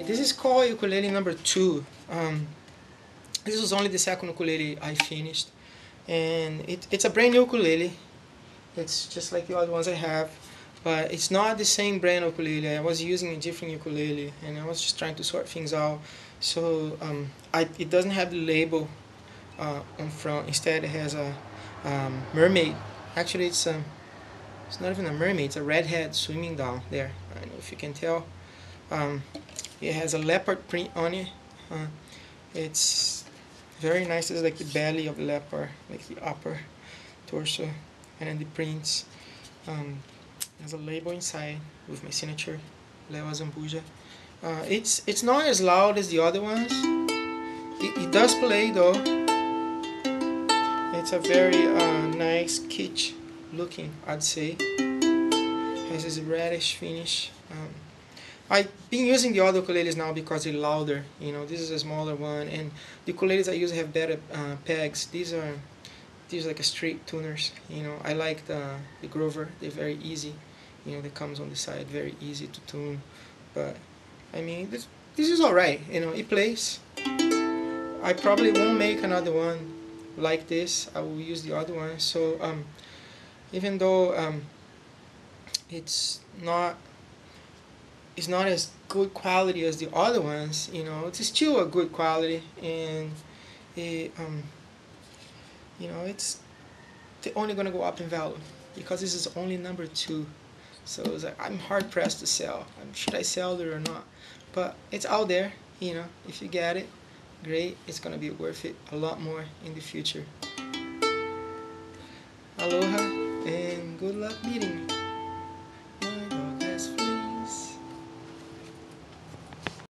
This is called ukulele number 2. This was only the second ukulele I finished, and it's a brand new ukulele. It's just like the other ones I have, but it's not the same brand of ukulele. I was using a different ukulele, and I was just trying to sort things out. So it doesn't have the label on front. Instead, it has a mermaid. Actually, it's not even a mermaid. It's a redhead swimming down there. I don't know if you can tell. Um, it has a leopard print on it. Uh, it's very nice. It's like the belly of the leopard, like the upper torso, and then the prints. There's a label inside with my signature, Leo Zambuja. It's not as loud as the other ones. It does play though. It's a very nice kitsch looking, I'd say. Has this reddish finish. I've been using the other ukuleles now because they're louder. You know, this is a smaller one, and the ukuleles I use have better pegs. These are like a straight tuners. You know, I like the Grover. They're very easy. You know, that comes on the side, very easy to tune. But I mean, this is all right. You know, it plays. I probably won't make another one like this. I will use the other one. So even though it's not as good quality as the other ones, you know, it's still a good quality, and it you know, it's only gonna go up in value because this is only number 2. So it's like I'm hard pressed to sell. Should I sell it or not? But it's out there, you know. If you get it, great. It's gonna be worth it a lot more in the future. Aloha and good luck meeting me.